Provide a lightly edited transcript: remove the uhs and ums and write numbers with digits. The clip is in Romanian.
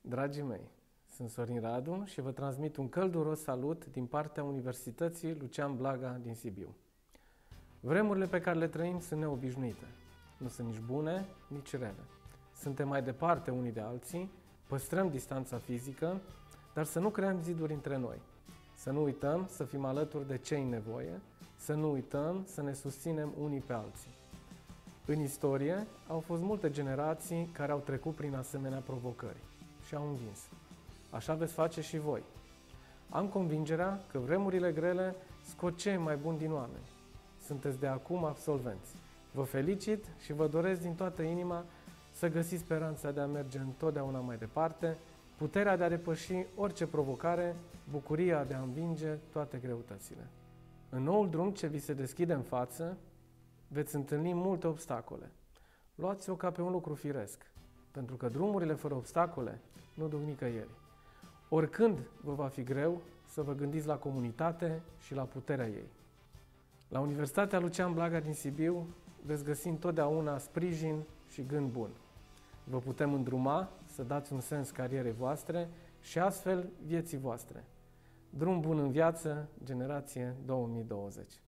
Dragii mei, sunt Sorin Radu și vă transmit un călduros salut din partea Universității Lucian Blaga din Sibiu. Vremurile pe care le trăim sunt neobișnuite. Nu sunt nici bune, nici rele. Suntem mai departe unii de alții, păstrăm distanța fizică, dar să nu creăm ziduri între noi. Să nu uităm să fim alături de cei în nevoie, să nu uităm să ne susținem unii pe alții. În istorie au fost multe generații care au trecut prin asemenea provocări și au învins. Așa veți face și voi. Am convingerea că vremurile grele scot cei mai buni din oameni. Sunteți de acum absolvenți. Vă felicit și vă doresc din toată inima să găsiți speranța de a merge întotdeauna mai departe, puterea de a depăși orice provocare, bucuria de a învinge toate greutățile. În noul drum ce vi se deschide în față, veți întâlni multe obstacole. Luați-o ca pe un lucru firesc, pentru că drumurile fără obstacole nu duc nicăieri. Oricând vă va fi greu, să vă gândiți la comunitate și la puterea ei. La Universitatea Lucian Blaga din Sibiu veți găsi întotdeauna sprijin și gând bun. Vă putem îndruma să dați un sens carierei voastre și astfel vieții voastre. Drum bun în viață, generație 2020.